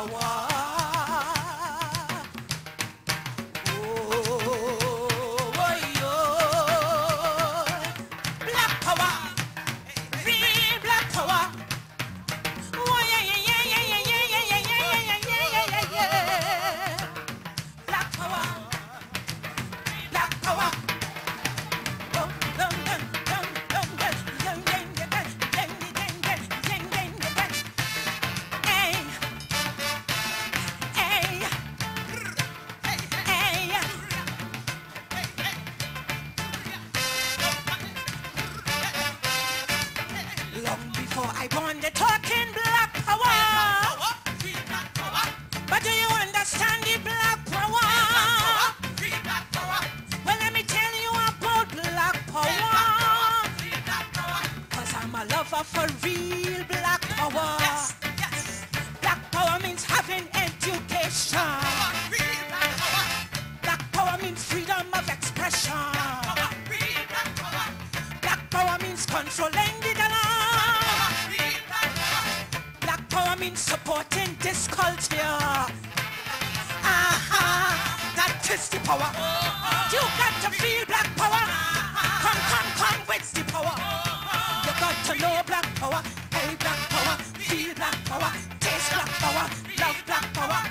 power. I born the talking black power. But do you understand the black power? Well, let me tell you about black power. Cause I'm a lover for real black power. Black power means having education. Black power means freedom of expression. Black power means controlling the dollar. Means supporting this culture. That is the power. You got to feel black power. Come with the power. You got to know black power. Hey, black power. Feel black power. Taste black power. Love black power.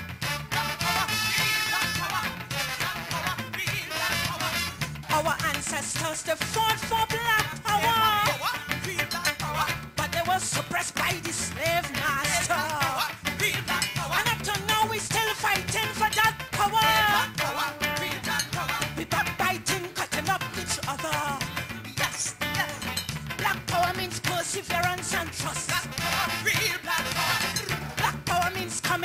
Our ancestors, they fought for black power. But they were suppressed by the slave master. And up to now we're still fighting for that power. We backbiting, cutting up each other. Yes. Black power means perseverance and trust. Black power means coming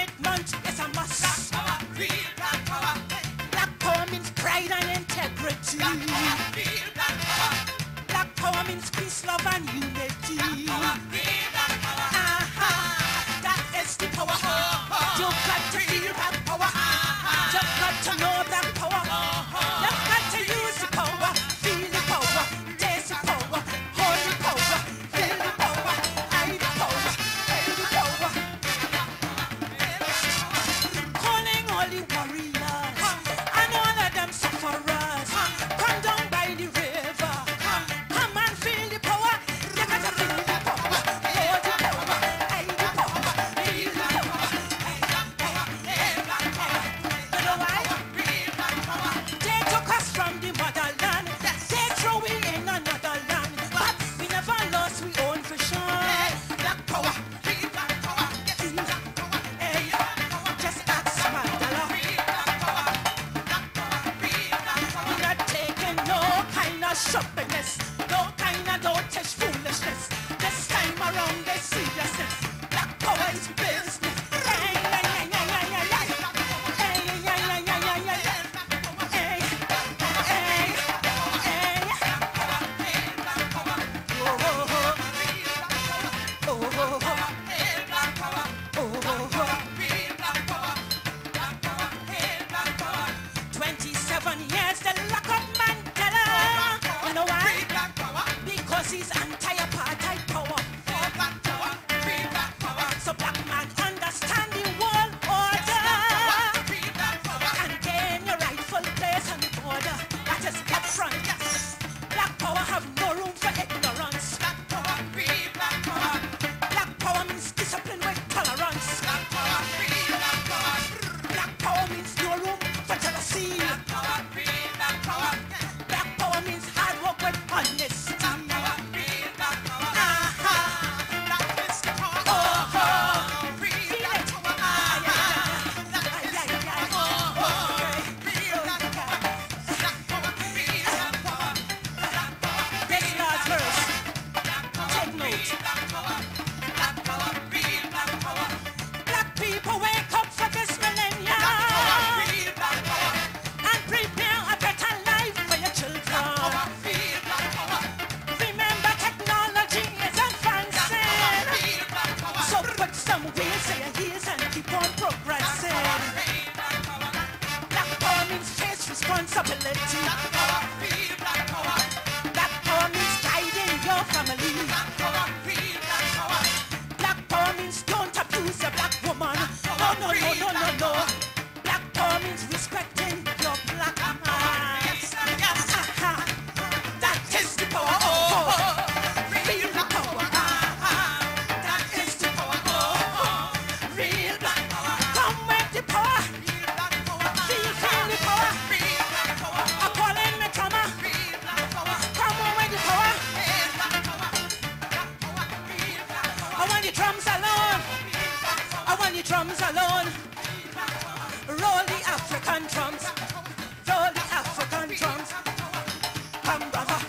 drums alone. Roll the African drums. Roll the African drums. Come, brother.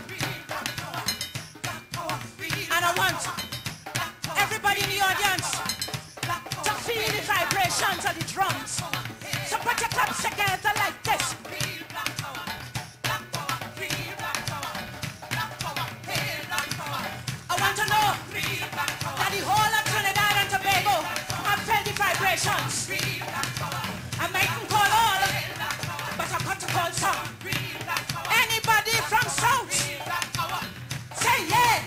And I want everybody in the audience to feel the vibrations of the drums. So put your claps together like this. I want to know that the whole of Trinidad and Tobago have felt the vibrations. I mightn't call all, but I've got to call some. Anybody from South? Say yeah.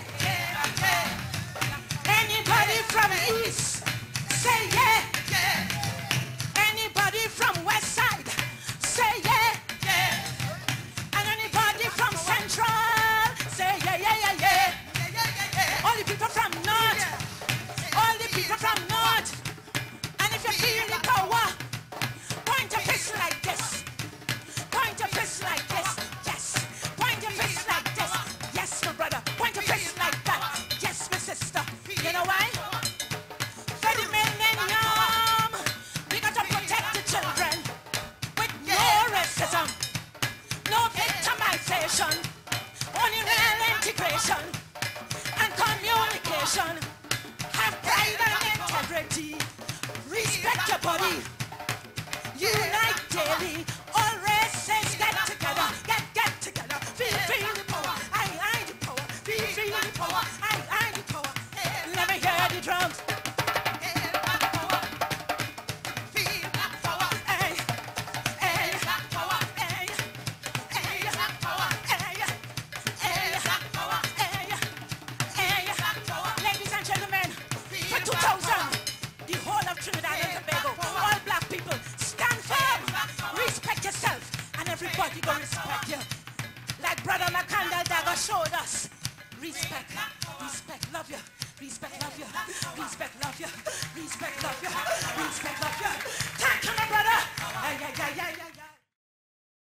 Anybody from East? Say yeah. Anybody from West Side? Say yeah. And anybody from Central? Say yeah, yeah, yeah, yeah. All the people from North. All the people from North. And if you feel the power, point your fist like this. Point your fist like this. Yes. Point your fist like this. Yes, my brother. Point your fist like that. Yes, my sister. You know why? For the millennium, we got to protect the children with no racism, no victimization, only real integration and communication. Have pride and integrity. Respect your body. Unite daily. All races get together. Get together. Feel the power. I the power. Feel the power. I the power. Let me hear the drums. Ladies and gentlemen, for 2000, the whole of Trinidad and Tobago, all black people, stand firm. Respect yourself, and everybody go respect you. Like Brother McCandle Dagger showed us. Respect, respect, love you. Respect, love you. Respect, love you. Respect, love you.